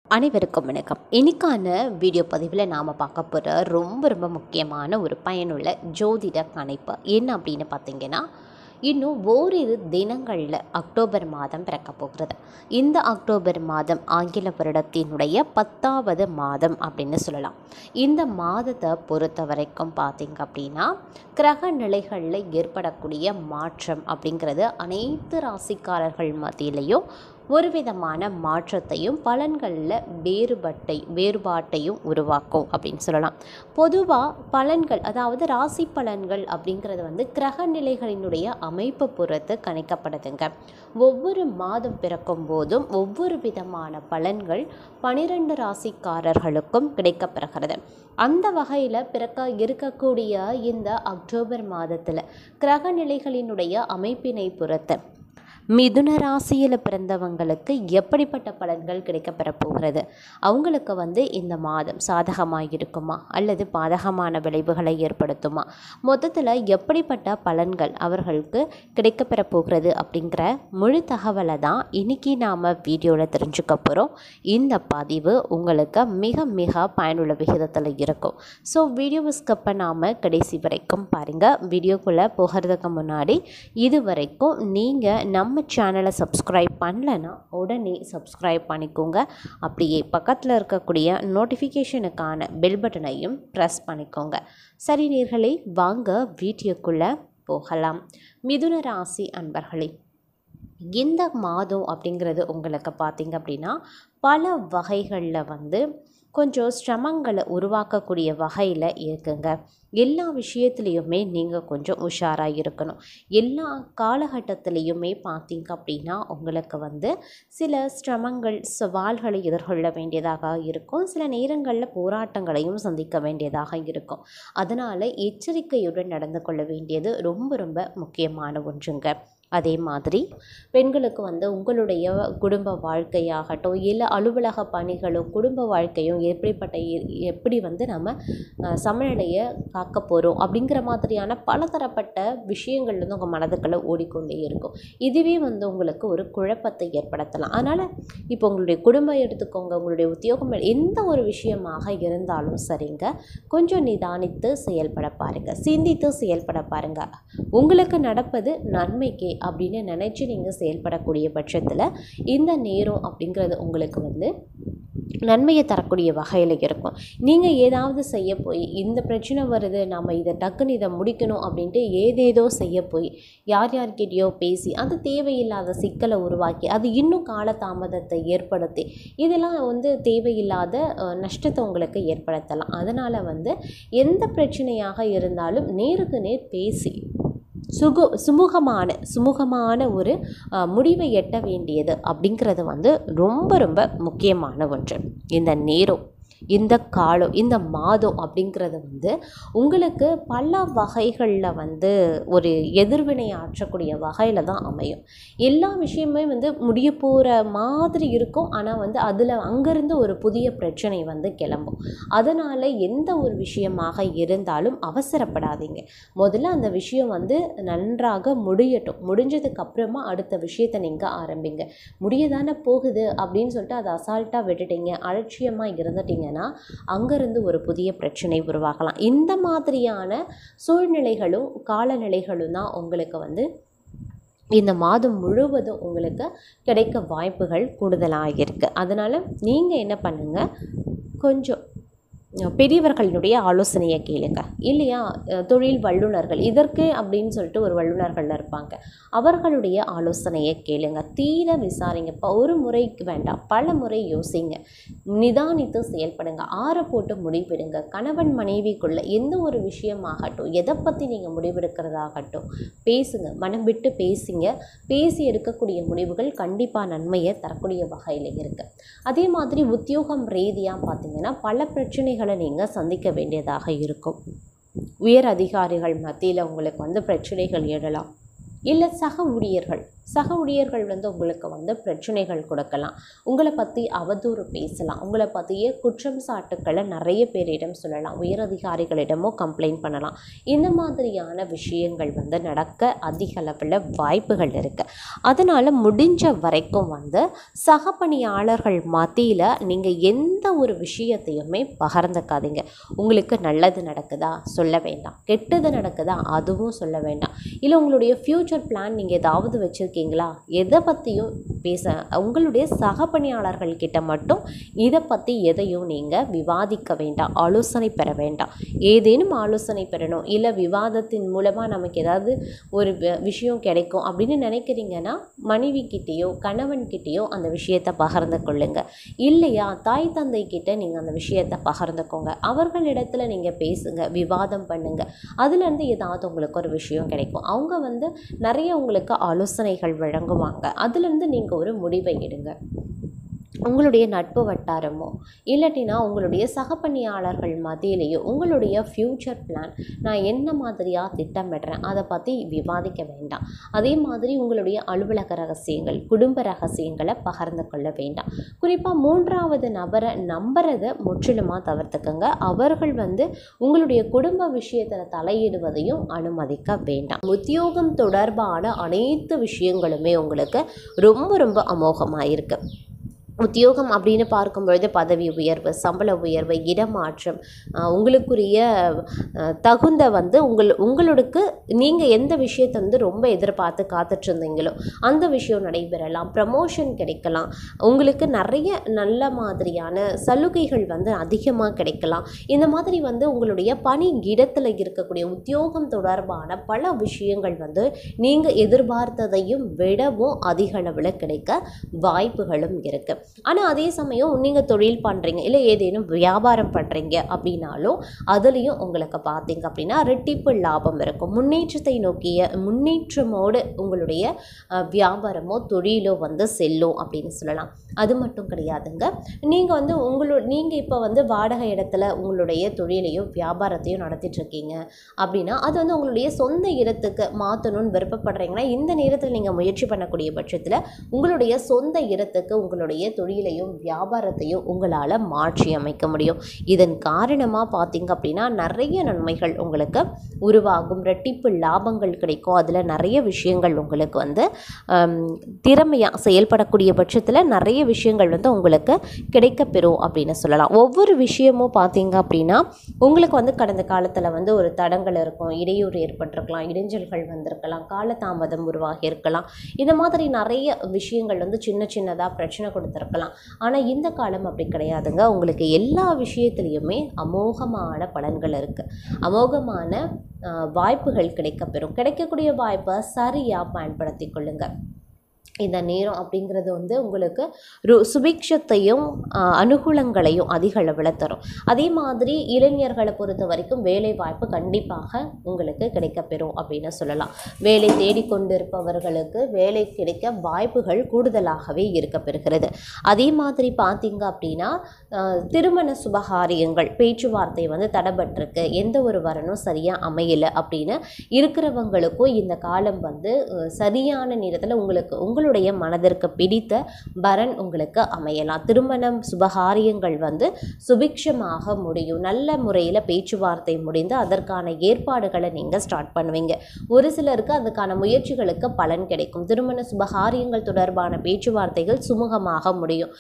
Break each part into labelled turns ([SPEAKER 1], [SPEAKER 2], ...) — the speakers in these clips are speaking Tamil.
[SPEAKER 1] அனைவருக்கும் வணக்கம். இன்னைக்கான வீடியோ பதிவில் நாம் பார்க்க போகிற ரொம்ப முக்கியமான ஒரு பயனுள்ள ஜோதிட கணிப்பு என்ன அப்படின்னு பார்த்தீங்கன்னா, இன்னும் ஓரிரு தினங்களில் அக்டோபர் மாதம் பிறக்க போகிறது. இந்த அக்டோபர் மாதம் ஆங்கில வருடத்தினுடைய 10வது மாதம் அப்படின்னு சொல்லலாம். இந்த மாதத்தை பொறுத்த வரைக்கும் பார்த்திங்க அப்படின்னா, கிரக நிலைகளில் ஏற்படக்கூடிய மாற்றம் அப்படிங்கிறது அனைத்து ராசிக்காரர்கள் மத்தியிலையும் ஒரு விதமான மாற்றத்தையும் பலன்களில் வேறுபாட்டையும் உருவாக்கும் அப்படின்னு சொல்லலாம். பொதுவாக பலன்கள், அதாவது ராசி பலன்கள் அப்படிங்கிறது கிரக நிலைகளினுடைய அமைப்பு பொறுத்து கணிக்கப்படுதுங்க. ஒவ்வொரு மாதம் பிறக்கும் போதும் ஒவ்வொரு விதமான பலன்கள் 12 ராசிக்காரர்களுக்கும் கிடைக்கப்பெறுகிறது. அந்த வகையில் இருக்கக்கூடிய இந்த அக்டோபர் மாதத்தில் கிரக நிலைகளினுடைய அமைப்பினை பொறுத்து மிதுன ராசியில் பிறந்தவங்களுக்கு எப்படிப்பட்ட பலன்கள் கிடைக்கப்பெற போகிறது, அவங்களுக்கு இந்த மாதம் சாதகமாக இருக்குமா அல்லது பாதகமான விளைவுகளை ஏற்படுத்துமா, மொத்தத்தில் எப்படிப்பட்ட பலன்கள் அவர்களுக்கு கிடைக்கப்பெற போகிறது அப்படிங்கிற முழு தகவலை தான் இன்றைக்கி நாம் வீடியோவில் தெரிஞ்சுக்க போகிறோம். இந்த பதிவு உங்களுக்கு மிக பயனுள்ள விகிதத்தில் இருக்கும். ஸோ வீடியோவை ஸ்கிப் பண்ணாமல் கடைசி வரைக்கும் பாருங்கள். வீடியோக்குள்ளே போகிறதுக்கு முன்னாடி இது வரைக்கும் நீங்கள் நம்ம சேனலை சப்ஸ்கிரைப் பண்ணலைன்னா உடனே சப்ஸ்கிரைப் பண்ணிக்கோங்க. அப்படியே பக்கத்தில் இருக்கக்கூடிய நோட்டிஃபிகேஷனுக்கான பெல் பட்டனையும் ப்ரெஸ் பண்ணிக்கோங்க. சரி நேயர்களே, வாங்க வீடியோக்குள்ளே போகலாம். மிதுன ராசி அன்பர்களே, இந்த மாதம் அப்படிங்கிறது உங்களுக்கு பார்த்திங்க அப்படின்னா பல வகைகளில் கொஞ்சம் சிரமங்களை உருவாக்கக்கூடிய வகையில் இருக்குங்க. எல்லா விஷயத்துலேயுமே நீங்கள் கொஞ்சம் உஷாராக இருக்கணும். எல்லா காலகட்டத்திலையுமே பார்த்திங்க அப்படின்னா உங்களுக்கு சில சிரமங்கள், சவால்களை எதிர்கொள்ள வேண்டியதாக இருக்கும். சில நேரங்களில் போராட்டங்களையும் சந்திக்க வேண்டியதாக இருக்கும். அதனால் எச்சரிக்கையுடன் நடந்து கொள்ள வேண்டியது ரொம்ப முக்கியமான ஒன்றுங்க. அதே மாதிரி பெண்களுக்கு உங்களுடைய குடும்ப வாழ்க்கையாகட்டும், இல்லை அலுவலக பணிகளும் குடும்ப வாழ்க்கையும் எப்படி நம்ம சமநிலையை காக்க போகிறோம் அப்படிங்கிற மாதிரியான பலதரப்பட்ட விஷயங்கள் உங்கள் மனதுக்குள்ளே ஓடிக்கொண்டே இருக்கும். இதுவே உங்களுக்கு ஒரு குழப்பத்தை ஏற்படுத்தலாம். அதனால் இப்போ உங்களுடைய குடும்பம் எடுத்துக்கோங்க, உங்களுடைய உத்தியோகம், எந்த ஒரு விஷயமாக இருந்தாலும் சரிங்க, கொஞ்சம் நிதானித்து செயல்பட பாருங்கள், சிந்தித்து செயல்பட பாருங்கள். உங்களுக்கு நடப்பது நன்மைக்கே அப்படின்னு நினச்சி நீங்கள் செயல்படக்கூடிய பட்சத்தில் இந்த நேரம் அப்படிங்கிறது உங்களுக்கு நன்மையை தரக்கூடிய வகையில் இருக்கும். நீங்கள் ஏதாவது செய்ய போய் இந்த பிரச்சனை வருது, நம்ம டக்குன்னு இதை முடிக்கணும் அப்படின்ட்டு ஏதேதோ செய்ய போய் யார்கிட்டயோ பேசி அது தேவையில்லாத சிக்கலை உருவாக்கி அது இன்னும் காலதாமதத்தை ஏற்படுத்தி இதெல்லாம் தேவையில்லாத நஷ்டத்தை உங்களுக்கு ஏற்படுத்தலாம். அதனால் எந்த பிரச்சனையாக இருந்தாலும் நேருக்கு நேர் பேசி சுமூகமான ஒரு முடிவை எட்ட வேண்டியது அப்படிங்கிறது ரொம்ப முக்கியமான ஒன்று. இந்த நேரம், இந்த காலம், இந்த மாதம் அப்படிங்கிறது உங்களுக்கு பல வகைகளில் ஒரு எதிர்வினை ஆற்றக்கூடிய வகையில் தான் அமையும். எல்லா விஷயமே முடிய போகிற மாதிரி இருக்கும். ஆனால் அதில் அங்கேருந்து ஒரு புதிய பிரச்சனை கிளம்பும். அதனால் எந்த ஒரு விஷயமாக இருந்தாலும் அவசரப்படாதீங்க. முதல்ல அந்த விஷயம் நன்றாக முடியட்டும். முடிஞ்சதுக்கு அப்புறமா அடுத்த விஷயத்தை நீங்கள் ஆரம்பிங்க. முடியதானே போகுது அப்படின்னு சொல்லிட்டு அதை அசால்ட்டாக விட்டுட்டீங்க, அலட்சியமாக இருந்துட்டீங்க, அங்கிருந்து ஒரு புதிய பிரச்சனை உருவாகலாம். இந்த மாதிரியான சூழ்நிலைகளும் காலநிலைகளும் தான் உங்களுக்கு இந்த மாதம் முழுவதும் உங்களுக்கு கிடைக்க வாய்ப்புகள் கூடுதலாக இருக்குது. அதனால் நீங்கள் என்ன பண்ணுங்கள், கொஞ்சம் பெரியவர்களினுடைய ஆலோசனையை கேளுங்க. இல்லையா, தொழில் வல்லுநர்கள் இதற்கு அப்படின்னு சொல்லிட்டு ஒரு வல்லுநர்கள் இருப்பாங்க, அவர்களுடைய ஆலோசனையை கேளுங்க. தீர விசாரிங்க. ஒரு முறைக்கு வேண்டாம், பல முறை யோசிங்க, நிதானித்து செயல்படுங்க, ஆற போட்டு முடிவெடுங்க. கணவன் மனைவிக்குள்ள எந்த ஒரு விஷயமாகட்டும், எதை பற்றி நீங்கள் முடிவெடுக்கிறதாகட்டும் பேசுங்க, மனம் விட்டு பேசிங்க. பேசி எடுக்கக்கூடிய முடிவுகள் கண்டிப்பாக நன்மையை தரக்கூடிய வகையில் இருக்குது. அதே மாதிரி உத்தியோகம் ரீதியாக பார்த்தீங்கன்னா பல பிரச்சனைகளை நீங்கள் சந்திக்க வேண்டியதாக இருக்கும். உயர் அதிகாரிகள் மத்தியில் உங்களுக்கு பிரச்சனைகள் எழலாம். இல்லை சக ஊழியர்கள் சக ஊழியர்கள் வந்து உங்களுக்கு வந்து பிரச்சனைகள் கொடுக்கலாம், உங்களை பற்றி அவதூறு பேசலாம், உங்களை பற்றிய குற்றம் சாட்டுக்களை நிறைய பேரிடம் சொல்லலாம், உயரதிகாரிகளிடமோ கம்ப்ளைண்ட் பண்ணலாம். இந்த மாதிரியான விஷயங்கள் வந்து நடக்க அதிக அளவில் வாய்ப்புகள் இருக்குது. அதனால் முடிஞ்ச வரைக்கும் வந்து சக பணியாளர்கள் மத்தியில் நீங்கள் எந்த ஒரு விஷயத்தையுமே பகிர்ந்துக்காதீங்க. உங்களுக்கு நல்லது நடக்குதா சொல்ல வேண்டாம், கெட்டது நடக்குதா அதுவும் சொல்ல வேண்டாம். இல்லை உங்களுடைய ஃப்யூச்சர் பிளான் நீங்கள் ஏதாவது வச்சுருக்கீங்களா, எதை பற்றியும் பேச உங்களுடைய சக பணியாளர்கள் கிட்ட மட்டும் இதை பற்றி எதையும் நீங்கள் விவாதிக்க வேண்டாம், ஆலோசனை பெற வேண்டாம். ஏதேனும் ஆலோசனை பெறணும், இல்லை விவாதத்தின் மூலமாக நமக்கு ஏதாவது ஒரு விஷயம் கிடைக்கும் அப்படின்னு நினைக்கிறீங்கன்னா மனைவிக்கிட்டேயோ கணவன்கிட்டேயோ அந்த விஷயத்தை பகிர்ந்து கொள்ளுங்க. இல்லையா தாய் தந்தை கிட்ட நீங்கள் அந்த விஷயத்தை பகிர்ந்துக்கோங்க. அவர்களிடத்துல நீங்கள் பேசுங்க, விவாதம் பண்ணுங்க. அதுலேருந்து ஏதாவது உங்களுக்கு ஒரு விஷயம் கிடைக்கும். அவங்க வந்து நிறைய உங்களுக்கு ஆலோசனைகள் வழங்குவாங்க. அதுலேருந்து நீங்கள் ஒரு முடிவை எடுங்க. உங்களுடைய நட்பு வட்டாரமோ இல்லாட்டினா உங்களுடைய சக பணியாளர்கள் மத்தியிலேயோ உங்களுடைய ஃப்யூச்சர் பிளான், நான் என்ன மாதிரியாக திட்டமிடுறேன் அதை பற்றி விவாதிக்க வேண்டாம். அதே மாதிரி உங்களுடைய அலுவலக ரகசியங்கள், குடும்ப ரகசியங்களை பகிர்ந்து கொள்ள வேண்டாம். குறிப்பாக 3வது நபரை நம்புறதை முற்றிலுமாக தவிர்த்துக்கங்க. அவர்கள் வந்து உங்களுடைய குடும்ப விஷயத்தில் தலையிடுவதையும் அனுமதிக்க வேண்டாம். உத்தியோகம் தொடர்பான அனைத்து விஷயங்களுமே உங்களுக்கு ரொம்ப ரொம்ப அமோகமாக இருக்குது. உத்தியோகம் அப்படின்னு பார்க்கும்பொழுது பதவி உயர்வு, சம்பள உயர்வு, இடமாற்றம், உங்களுக்குரிய தகுந்த வந்து உங்களுக்கு நீங்கள் எந்த விஷயத்தை வந்து ரொம்ப எதிர்பார்த்து காத்துட்ருந்தீங்களோ அந்த விஷயம் நடைபெறலாம், ப்ரமோஷன் கிடைக்கலாம், உங்களுக்கு நிறைய நல்ல மாதிரியான சலுகைகள் வந்து அதிகமாக கிடைக்கலாம். இந்த மாதிரி வந்து உங்களுடைய பணி இடத்துல இருக்கக்கூடிய உத்தியோகம் தொடர்பான பல விஷயங்கள் வந்து நீங்கள் எதிர்பார்த்ததையும் விடவும் அதிக அளவில் கிடைக்க வாய்ப்புகளும் இருக்குது. ஆனால் அதே சமயம் நீங்கள் தொழில் பண்ணுறீங்க, இல்லை ஏதேனும் வியாபாரம் பண்ணுறீங்க அப்படின்னாலும் அதுலேயும் உங்களுக்கு பார்த்தீங்க அப்படின்னா ரெட்டிப்பு லாபம் இருக்கும். முன்னேற்றத்தை நோக்கிய முன்னேற்றமோடு உங்களுடைய வியாபாரமோ தொழிலோ வந்து செல்லும் அப்படின்னு சொல்லலாம். அது மட்டும் கிடையாதுங்க, நீங்கள் வந்து நீங்கள் இப்போ வந்து வாடகை இடத்துல உங்களுடைய தொழிலையோ வியாபாரத்தையும் நடத்திட்டுருக்கீங்க அப்படின்னா அது வந்து உங்களுடைய சொந்த இடத்துக்கு மாற்றணும்னு விருப்பப்படுறீங்கன்னா இந்த நேரத்தில் நீங்கள் முயற்சி பண்ணக்கூடிய பட்சத்தில் உங்களுடைய சொந்த இடத்துக்கு உங்களுடைய தொழிலையும் வியாபாரத்தையும் உங்களால் மாற்றி அமைக்க முடியும். இதன் காரணமாக பார்த்தீங்க அப்படின்னா நிறைய நன்மைகள் உங்களுக்கு உருவாகும், ரெட்டிப்பு லாபங்கள் கிடைக்கும். அதில் நிறைய விஷயங்கள் உங்களுக்கு வந்து திறமையாக செயல்படக்கூடிய பட்சத்தில் நிறைய விஷயங்கள் வந்து உங்களுக்கு கிடைக்கப்பெறும் அப்படின்னு சொல்லலாம். ஒவ்வொரு விஷயமும் பார்த்தீங்க அப்படின்னா உங்களுக்கு வந்து கடந்த காலத்தில் வந்து ஒரு தடங்கள் இருக்கும், இடையூறு ஏற்பட்டிருக்கலாம், இடைஞ்சல்கள் வந்திருக்கலாம், காலதாமதம் உருவாகி இருக்கலாம். இந்த மாதிரி நிறைய விஷயங்கள் வந்து சின்ன சின்னதாக பிரச்சனை கொடுத்துருக்கலாம். ஆனால் இந்த காலம் அப்படி கிடையாதுங்க. உங்களுக்கு எல்லா விஷயத்துலேயுமே அமோகமான பலன்கள் இருக்குது, அமோகமான வாய்ப்புகள் கிடைக்கப்பெறும். கிடைக்கக்கூடிய வாய்ப்பை சரியாக பயன்படுத்தி கொள்ளுங்கள். இந்த நேரம் அப்படிங்கிறது வந்து உங்களுக்கு சுபிக்ஷத்தையும் அனுகூலங்களையும் அதிக அளவில் தரும். அதே மாதிரி இளைஞர்களை பொறுத்த வரைக்கும் வேலை வாய்ப்பு கண்டிப்பாக உங்களுக்கு கிடைக்கப்பெறும் அப்படின்னு சொல்லலாம். வேலை தேடிக்கொண்டிருப்பவர்களுக்கு வேலை கிடைக்க வாய்ப்புகள் கூடுதலாகவே இருக்கப்பெறுகிறது. அதே மாதிரி பார்த்தீங்க அப்படின்னா திருமண சுபகாரியங்கள் பேச்சுவார்த்தை வந்து தடைபட்டிருக்கு, எந்த ஒரு வரனும் சரியாக அமையலை அப்படின்னு இருக்கிறவங்களுக்கும் இந்த காலம் வந்து சரியான நேரத்தில் உங்களுடைய மனதிற்கு பிடித்த வரன் உங்களுக்கு அமையலாம். திருமணம் சுபகாரியங்கள் வந்து சுபிக்ஷமாக முடியும். நல்ல முறையில் பேச்சுவார்த்தை முடிந்து அதற்கான ஏற்பாடுகளை நீங்கள் ஸ்டார்ட் பண்ணுவீங்க. ஒரு சிலருக்கு அதுக்கான முயற்சிகளுக்கு பலன் கிடைக்கும். திருமண சுபகாரியங்கள் தொடர்பான பேச்சுவார்த்தைகள் சுமூகமாக முடியும்.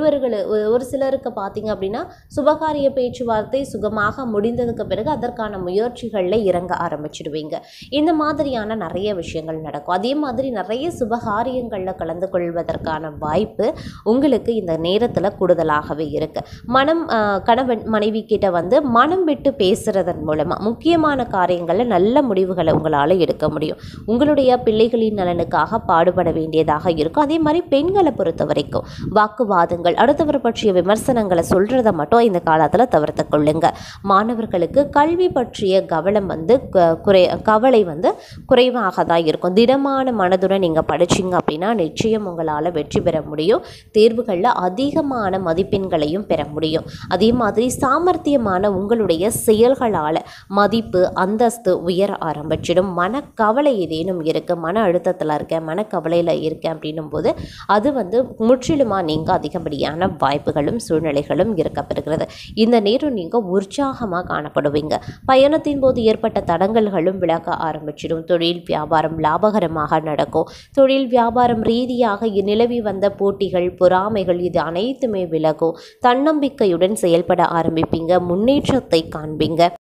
[SPEAKER 1] ஒரு சிலருக்கு பார்த்தீங்க அப்படின்னா சுபகாரிய பேச்சுவார்த்தை சுகமாக முடிந்ததுக்கு பிறகு அதற்கான முயற்சிகளில் இறங்க ஆரம்பிச்சிடுவீங்க. இந்த மாதிரியான நிறைய விஷயங்கள் நடக்கும். அதே மாதிரி நிறைய சுபகாரியங்களில் கலந்து கொள்வதற்கான வாய்ப்பு உங்களுக்கு இந்த நேரத்தில் கூடுதலாகவே இருக்குது. கணவன் மனைவி கிட்ட வந்து மனம் விட்டு பேசுறதன் மூலமாக முக்கியமான காரியங்களில் நல்ல முடிவுகளை உங்களால் எடுக்க முடியும். உங்களுடைய பிள்ளைகளின் நலனுக்காக பாடுபட வேண்டியதாக இருக்கும். அதே மாதிரி பெண்களை பொறுத்த வரைக்கும் வாக்குவாதங்கள், அடுத்தவர் பற்றிய விமர்சனங்களை சொல்கிறத மட்டும் இந்த காலத்தில் தவிர்த்து கொள்ளுங்க. மாணவர்களுக்கு கல்வி பற்றிய கவலை வந்து குறைவாக தான் இருக்கும். திடமான மனதுடன் நீங்கள் படிச்சிங்க அப்படின்னா அப்படின்னா நிச்சயம் உங்களால் வெற்றி பெற முடியும். தேர்வுகளில் அதிகமான மதிப்பெண்களையும் பெற முடியும். அதே மாதிரி சாமர்த்தியமான உங்களுடைய செயல்களால் மதிப்பு அந்தஸ்து உயர ஆரம்பிச்சிடும். மனக்கவலை ஏதேனும் இருக்குது, மன அழுத்தத்தில் இருக்கேன், மனக்கவலையில் இருக்கேன் அப்படின்னும் போது அது முற்றிலுமாக நீங்கள் அதிகப்படியான வாய்ப்புகளும் சூழ்நிலைகளும் இருக்கப்பெறுகிறது. இந்த நேரம் நீங்கள் உற்சாகமாக காணப்படுவீங்க. பயணத்தின் போது ஏற்பட்ட தடங்கல்களும் விலக ஆரம்பிச்சிடும். தொழில் வியாபாரம் லாபகரமாக நடக்கும். தொழில் வியாபாரம் ரீதியாக நிலவி வந்த போட்டிகள் பொறாமைகள் இது அனைத்துமே விலகும். தன்னம்பிக்கையுடன் செயல்பட ஆரம்பிப்பீங்க. முன்னேற்றத்தை காண்பீங்க.